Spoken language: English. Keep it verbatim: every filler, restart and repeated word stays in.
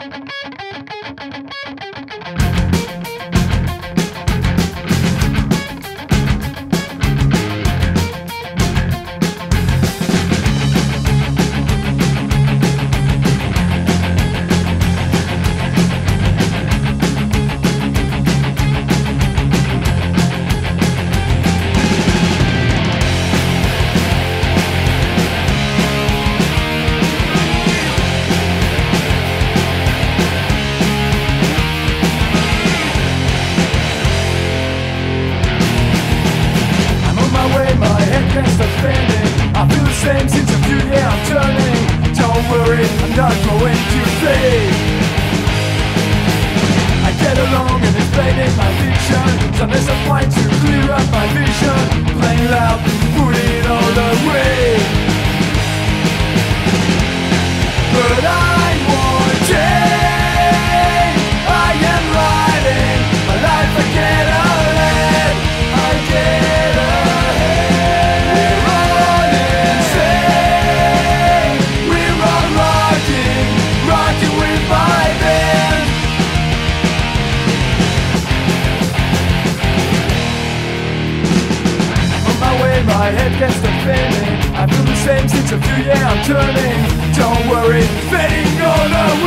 I feel the same since a few years I'm turning. Don't worry, I'm not going to fade. I get along and explaining my vision. Sometimes I find to clear up my vision. Playing loud, put it all away. But I want change. I am writing my life again ahead. I get ahead. Rocking with my band. On my way, my head gets to spinning. I feel the same since a few years I'm turning. Don't worry, fading all away.